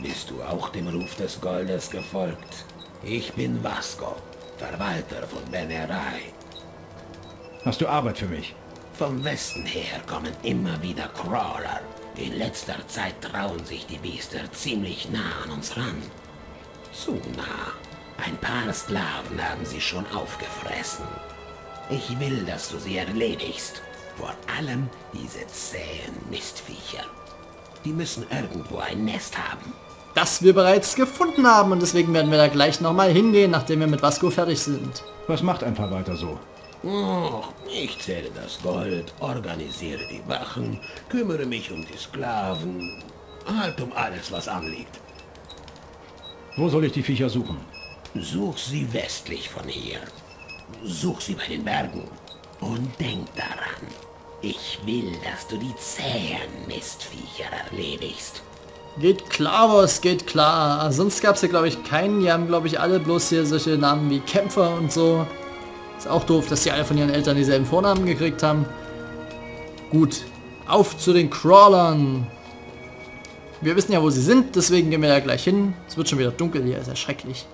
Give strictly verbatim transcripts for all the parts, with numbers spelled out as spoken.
Bist du auch dem Ruf des Goldes gefolgt? Ich bin Vasco, Verwalter von Benerai. Hast du Arbeit für mich? Vom Westen her kommen immer wieder Crawler. In letzter Zeit trauen sich die Biester ziemlich nah an uns ran. Zu nah. Ein paar Sklaven haben sie schon aufgefressen. Ich will, dass du sie erledigst. Vor allem diese zähen Mistviecher. Die müssen irgendwo ein Nest haben. Das wir bereits gefunden haben und deswegen werden wir da gleich nochmal hingehen, nachdem wir mit Vasco fertig sind. Was macht ein Verwalter so? Och, ich zähle das Gold, organisiere die Wachen, kümmere mich um die Sklaven, halt um alles, was anliegt. Wo soll ich die Viecher suchen? Such sie westlich von hier. Such sie bei den Bergen. Und denk daran, ich will, dass du die zähen Mistviecher erledigst. Geht klar, was geht klar. Sonst gab es ja, glaube ich, keinen. Die haben, glaube ich, alle bloß hier solche Namen wie Kämpfer und so. Ist auch doof, dass die alle von ihren Eltern dieselben Vornamen gekriegt haben. Gut, auf zu den Crawlern. Wir wissen ja, wo sie sind, deswegen gehen wir da gleich hin. Es wird schon wieder dunkel hier, ist ja schrecklich.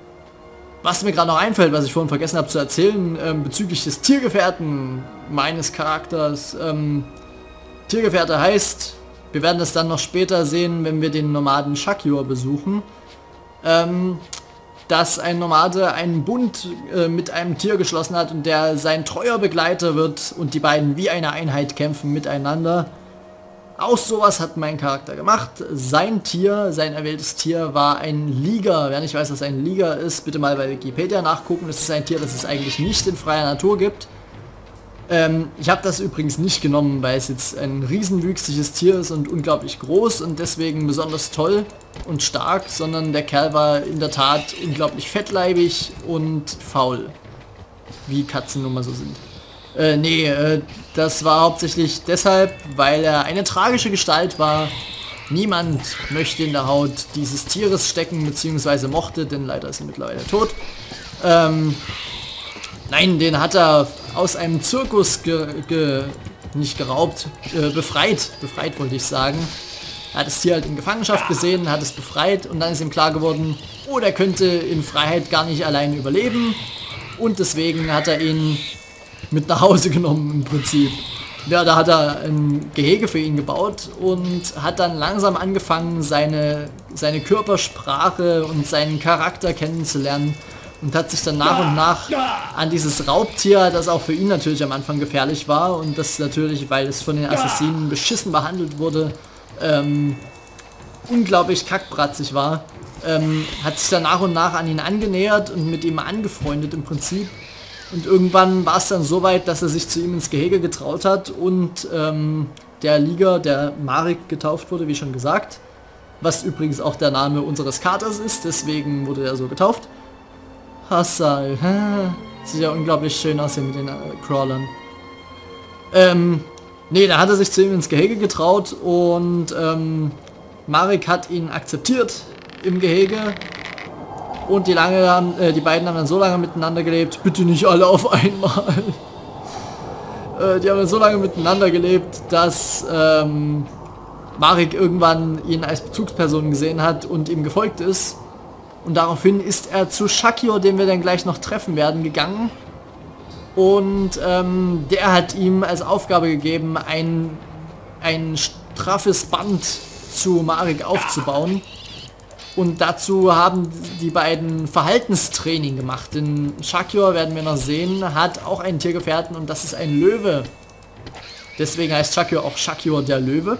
Was mir gerade noch einfällt, was ich vorhin vergessen habe zu erzählen, ähm, bezüglich des Tiergefährten meines Charakters. Ähm, Tiergefährte heißt, wir werden das dann noch später sehen, wenn wir den Nomaden Shakyur besuchen, ähm, dass ein Nomade einen Bund äh, mit einem Tier geschlossen hat und der sein treuer Begleiter wird und die beiden wie eine Einheit kämpfen miteinander. Auch sowas hat mein Charakter gemacht. Sein Tier, sein erwähltes Tier war ein Liger. Wer nicht weiß, was ein Liger ist, bitte mal bei Wikipedia nachgucken. Das ist ein Tier, das es eigentlich nicht in freier Natur gibt. Ähm, ich habe das übrigens nicht genommen, weil es jetzt ein riesenwüchsiges Tier ist und unglaublich groß und deswegen besonders toll und stark, sondern der Kerl war in der Tat unglaublich fettleibig und faul. Wie Katzen nun mal so sind. Äh, nee, äh, das war hauptsächlich deshalb, weil er eine tragische Gestalt war. Niemand möchte in der Haut dieses Tieres stecken, beziehungsweise mochte, denn leider ist er mittlerweile tot. Ähm, nein, den hat er aus einem Zirkus ge, ge, nicht geraubt, äh, befreit, befreit wollte ich sagen. Er hat das Tier halt in Gefangenschaft gesehen, hat es befreit und dann ist ihm klar geworden, oh, der könnte in Freiheit gar nicht allein überleben. Und deswegen hat er ihn mit nach Hause genommen im Prinzip. Ja, da hat er ein Gehege für ihn gebaut und hat dann langsam angefangen, seine, seine Körpersprache und seinen Charakter kennenzulernen und hat sich dann nach und nach an dieses Raubtier, das auch für ihn natürlich am Anfang gefährlich war und das natürlich, weil es von den Assassinen beschissen behandelt wurde, ähm, unglaublich kackbratzig war, ähm, hat sich dann nach und nach an ihn angenähert und mit ihm angefreundet im Prinzip. Und irgendwann war es dann so weit, dass er sich zu ihm ins Gehege getraut hat und ähm, der Liger, der Marek getauft wurde, wie schon gesagt, was übrigens auch der Name unseres Katers ist, deswegen wurde er so getauft. Hassal, sieht ja unglaublich schön aus hier mit den äh, Crawlern. Ähm, nee, da hat er sich zu ihm ins Gehege getraut und ähm, Marek hat ihn akzeptiert im Gehege. Und die, lange haben, äh, die beiden haben dann so lange miteinander gelebt, bitte nicht alle auf einmal. äh, die haben dann so lange miteinander gelebt, dass ähm, Marek irgendwann ihn als Bezugsperson gesehen hat und ihm gefolgt ist. Und daraufhin ist er zu Shakyur, den wir dann gleich noch treffen werden, gegangen. Und ähm, der hat ihm als Aufgabe gegeben, ein, ein straffes Band zu Marek aufzubauen. Und dazu haben die beiden Verhaltenstraining gemacht. Denn Shakyur, werden wir noch sehen, hat auch einen Tiergefährten und das ist ein Löwe. Deswegen heißt Shakyur auch Shakyur der Löwe.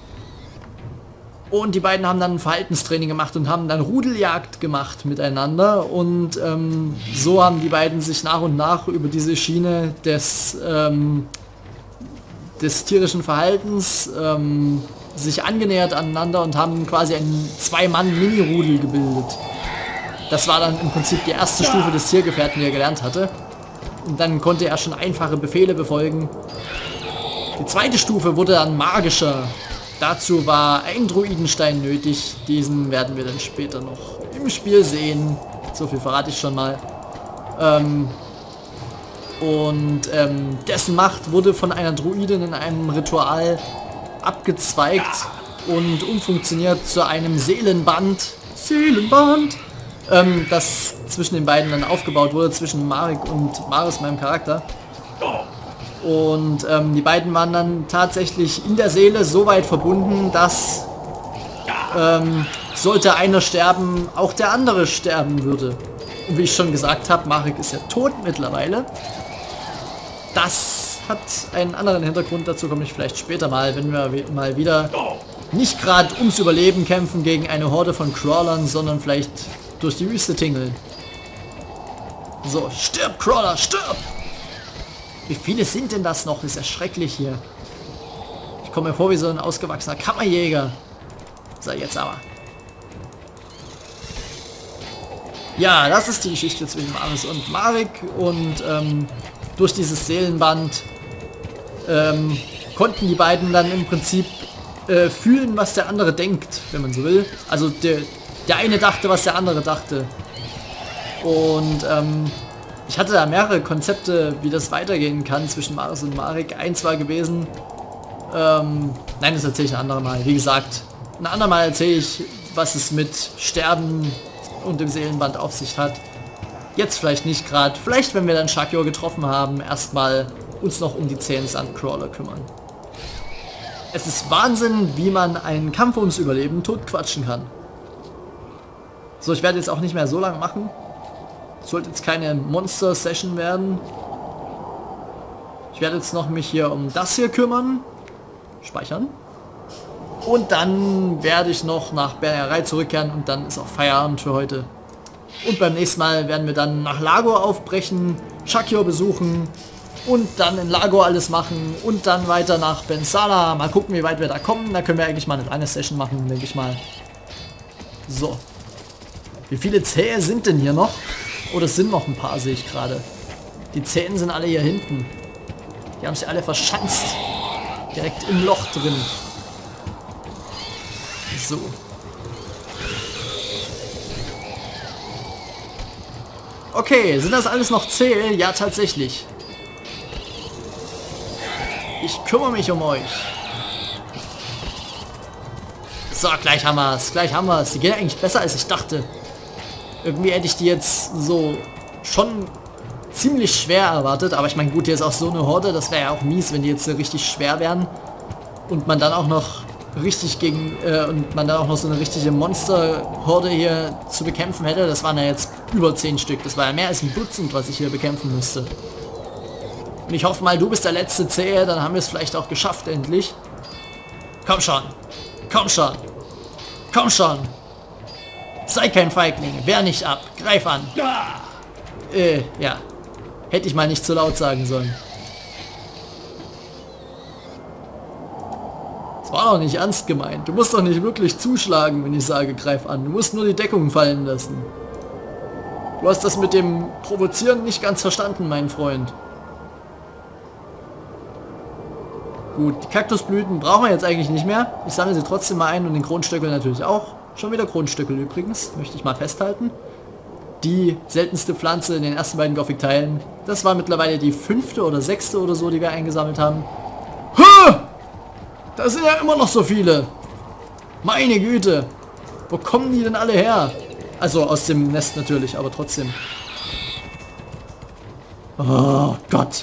Und die beiden haben dann ein Verhaltenstraining gemacht und haben dann Rudeljagd gemacht miteinander. Und ähm, so haben die beiden sich nach und nach über diese Schiene des, ähm, des tierischen Verhaltens ähm, sich angenähert aneinander und haben quasi ein Zwei-Mann-Mini-Rudel gebildet. Das war dann im Prinzip die erste Stufe des Tiergefährten, die er gelernt hatte. Und dann konnte er schon einfache Befehle befolgen. Die zweite Stufe wurde dann magischer. Dazu war ein Druidenstein nötig. Diesen werden wir dann später noch im Spiel sehen. So viel verrate ich schon mal. Ähm, und ähm, dessen Macht wurde von einer Druidin in einem Ritual abgezweigt und umfunktioniert zu einem Seelenband. Seelenband! Ähm, das zwischen den beiden dann aufgebaut wurde, zwischen Marek und Maris, meinem Charakter. Und ähm, die beiden waren dann tatsächlich in der Seele so weit verbunden, dass ähm, sollte einer sterben, auch der andere sterben würde. Und wie ich schon gesagt habe, Marek ist ja tot mittlerweile. Das hat einen anderen Hintergrund, dazu komme ich vielleicht später mal, wenn wir mal wieder nicht gerade ums Überleben kämpfen gegen eine Horde von Crawlern, sondern vielleicht durch die Wüste tingeln. So, stirb Crawler, stirb! Wie viele sind denn das noch? Ist ja schrecklich hier. Ich komme mir vor wie so ein ausgewachsener Kammerjäger. So, jetzt aber. Ja, das ist die Geschichte zwischen Maris und Marek und ähm, durch dieses Seelenband ähm, konnten die beiden dann im Prinzip äh, fühlen, was der andere denkt, wenn man so will. Also der, der eine dachte, was der andere dachte. Und ähm, ich hatte da mehrere Konzepte, wie das weitergehen kann zwischen Maris und Marek. Eins war gewesen, ähm, nein, das erzähle ich ein andermal. Wie gesagt, ein andermal erzähle ich, was es mit Sterben und dem Seelenband auf sich hat. Jetzt vielleicht nicht gerade. Vielleicht, wenn wir dann Shakyo getroffen haben, erstmal uns noch um die zehn Sandcrawler kümmern. Es ist Wahnsinn, wie man einen Kampf ums Überleben totquatschen kann. So, ich werde jetzt auch nicht mehr so lange machen. Sollte jetzt keine Monster-Session werden. Ich werde jetzt noch mich hier um das hier kümmern. Speichern. Und dann werde ich noch nach Bernerei zurückkehren und dann ist auch Feierabend für heute. Und beim nächsten Mal werden wir dann nach Lagor aufbrechen, Shakyo besuchen und dann in Lagor alles machen und dann weiter nach Bensala. Mal gucken, wie weit wir da kommen. Da können wir eigentlich mal eine lange Session machen, denke ich mal. So. Wie viele Zähne sind denn hier noch? Oh, das sind noch ein paar, sehe ich gerade. Die Zähne sind alle hier hinten. Die haben sich alle verschanzt. Direkt im Loch drin. So. Okay, sind das alles noch Zähne? Ja, tatsächlich. Ich kümmere mich um euch. So, gleich haben wir es. Gleich haben wir es. Die gehen eigentlich besser, als ich dachte. Irgendwie hätte ich die jetzt so schon ziemlich schwer erwartet. Aber ich meine, gut, hier ist auch so eine Horde. Das wäre ja auch mies, wenn die jetzt so richtig schwer wären. Und man dann auch noch richtig gegen äh, und man dann auch noch so eine richtige Monster-Horde hier zu bekämpfen hätte. Das waren ja jetzt über zehn Stück. Das war ja mehr als ein Dutzend, was ich hier bekämpfen müsste. Und ich hoffe mal, du bist der letzte Zähe, dann haben wir es vielleicht auch geschafft, endlich. Komm schon. Komm schon. Komm schon. Sei kein Feigling. Wehr nicht ab. Greif an. Äh, ja. Hätte ich mal nicht zu laut sagen sollen. Das war doch nicht ernst gemeint. Du musst doch nicht wirklich zuschlagen, wenn ich sage, greif an. Du musst nur die Deckung fallen lassen. Du hast das mit dem Provozieren nicht ganz verstanden, mein Freund. Gut, die Kaktusblüten brauchen wir jetzt eigentlich nicht mehr. Ich sammle sie trotzdem mal ein und den Kronstöckel natürlich auch. Schon wieder Kronstöckel übrigens, möchte ich mal festhalten. Die seltenste Pflanze in den ersten beiden Gothic-Teilen. Das war mittlerweile die fünfte oder sechste oder so, die wir eingesammelt haben. Huh! Da sind ja immer noch so viele. Meine Güte. Wo kommen die denn alle her? Also aus dem Nest natürlich, aber trotzdem. Oh Gott.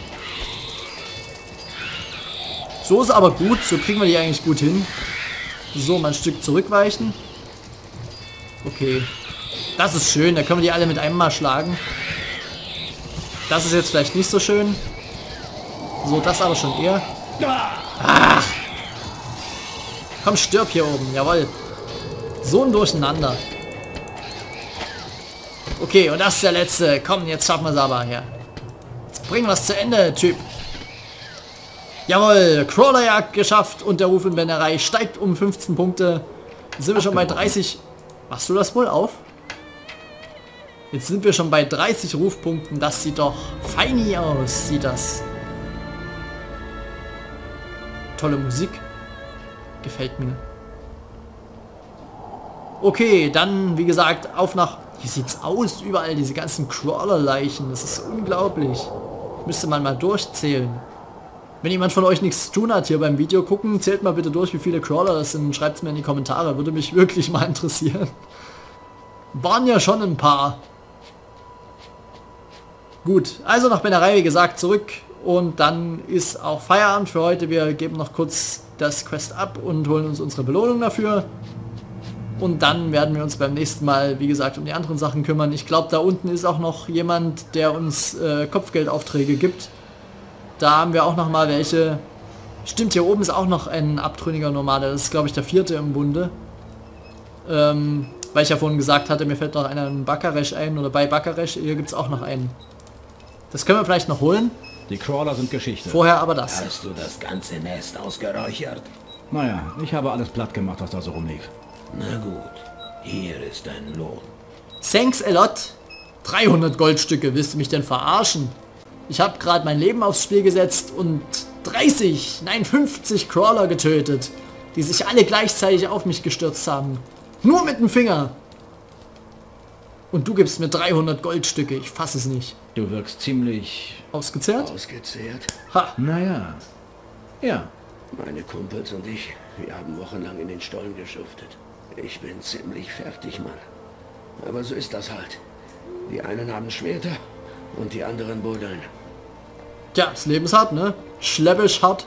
So ist aber gut. So kriegen wir die eigentlich gut hin. So, mal ein Stück zurückweichen. Okay. Das ist schön. Da können wir die alle mit einem Mal schlagen. Das ist jetzt vielleicht nicht so schön. So, das aber schon eher. Ach. Komm, stirb hier oben. Jawohl. So ein Durcheinander. Okay, und das ist der letzte. Komm, jetzt schaffen wir es aber hier. Jetzt bringen wir es zu Ende, Typ. Jawohl, Crawlerjagd geschafft und der Ruf in Bennerei steigt um fünfzehn Punkte. Jetzt sind wir schon bei dreißig. Machst du das wohl auf? Jetzt sind wir schon bei dreißig Rufpunkten. Das sieht doch feini aus, sieht das. Tolle Musik. Gefällt mir. Okay, dann, wie gesagt, auf nach... Hier sieht's aus, überall diese ganzen Crawler-Leichen. Das ist unglaublich. Müsste man mal durchzählen. Wenn jemand von euch nichts zu tun hat hier beim Video gucken, zählt mal bitte durch, wie viele Crawler das sind. Schreibt es mir in die Kommentare, würde mich wirklich mal interessieren. Waren ja schon ein paar. Gut, also nach Benerei, wie gesagt, zurück. Und dann ist auch Feierabend für heute. Wir geben noch kurz das Quest ab und holen uns unsere Belohnung dafür. Und dann werden wir uns beim nächsten Mal, wie gesagt, um die anderen Sachen kümmern. Ich glaube, da unten ist auch noch jemand, der uns äh, Kopfgeldaufträge gibt. Da haben wir auch noch mal welche. Stimmt, hier oben ist auch noch ein abtrünniger Nomade. Das ist, glaube ich, der vierte im Bunde. Ähm, weil ich ja vorhin gesagt hatte, mir fällt noch einer in Bakaresh ein. Oder bei Bakaresh, hier gibt es auch noch einen. Das können wir vielleicht noch holen. Die Crawler sind Geschichte. Vorher aber das. Hast du das ganze Nest ausgeräuchert? Naja, ich habe alles platt gemacht, was da so rumlief. Na gut, hier ist dein Lohn. Thanks a lot. dreihundert Goldstücke, willst du mich denn verarschen? Ich habe gerade mein Leben aufs Spiel gesetzt und dreißig, nein fünfzig Crawler getötet, die sich alle gleichzeitig auf mich gestürzt haben. Nur mit dem Finger. Und du gibst mir dreihundert Goldstücke, ich fasse es nicht. Du wirkst ziemlich... Ausgezehrt? Ausgezehrt? Ha. Naja. Ja. Meine Kumpels und ich, wir haben wochenlang in den Stollen geschuftet. Ich bin ziemlich fertig, Mann. Aber so ist das halt. Die einen haben Schwerter und die anderen buddeln. Tja, das Leben ist hart, ne? Schleppisch hart.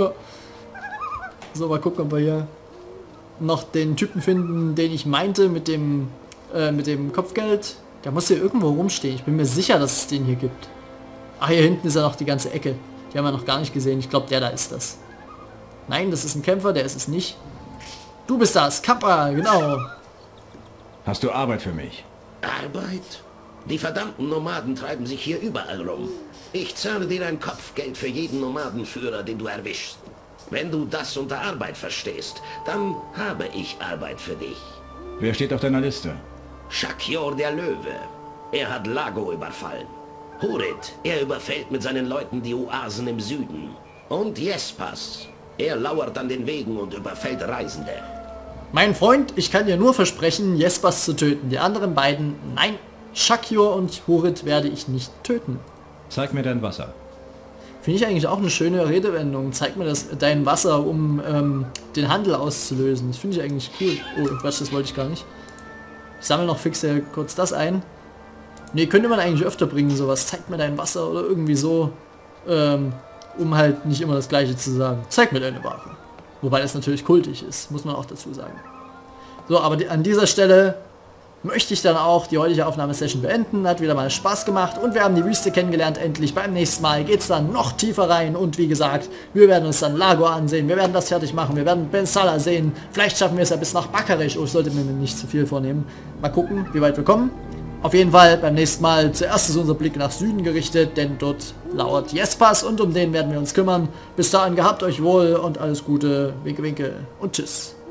So, mal gucken, ob wir hier noch den Typen finden, den ich meinte mit dem äh, mit dem Kopfgeld. Der muss hier irgendwo rumstehen. Ich bin mir sicher, dass es den hier gibt. Ach, hier hinten ist ja noch die ganze Ecke. Die haben wir noch gar nicht gesehen. Ich glaube, der da ist das. Nein, das ist ein Kämpfer, der ist es nicht. Du bist das, Kappa, genau. Hast du Arbeit für mich? Arbeit? Die verdammten Nomaden treiben sich hier überall rum. Ich zahle dir ein Kopfgeld für jeden Nomadenführer, den du erwischst. Wenn du das unter Arbeit verstehst, dann habe ich Arbeit für dich. Wer steht auf deiner Liste? Shakior der Löwe. Er hat Lago überfallen. Hurit, er überfällt mit seinen Leuten die Oasen im Süden. Und Jespas. Er lauert an den Wegen und überfällt Reisende. Mein Freund, ich kann dir nur versprechen, Jespas zu töten. Die anderen beiden, nein. Shakior und Hurit werde ich nicht töten. Zeig mir dein Wasser. Finde ich eigentlich auch eine schöne Redewendung. Zeig mir das, dein Wasser, um ähm, den Handel auszulösen. Das finde ich eigentlich cool. Oh, Quatsch, das wollte ich gar nicht. Ich sammle noch fix äh, kurz das ein. Ne, könnte man eigentlich öfter bringen, sowas. Zeig mir dein Wasser oder irgendwie so. Ähm, um halt nicht immer das Gleiche zu sagen. Zeig mir deine Ware. Wobei das natürlich kultig ist, muss man auch dazu sagen. So, aber die, an dieser Stelle möchte ich dann auch die heutige Aufnahmesession beenden. Hat wieder mal Spaß gemacht und wir haben die Wüste kennengelernt endlich. Beim nächsten Mal geht es dann noch tiefer rein und wie gesagt, wir werden uns dann Lago ansehen, wir werden das fertig machen, wir werden Ben Salah sehen. Vielleicht schaffen wir es ja bis nach Bakaresh. Oh, ich sollte mir nicht zu viel vornehmen. Mal gucken, wie weit wir kommen. Auf jeden Fall beim nächsten Mal zuerst ist unser Blick nach Süden gerichtet, denn dort lauert Jespas und um den werden wir uns kümmern. Bis dahin gehabt euch wohl und alles Gute, winke winke und tschüss.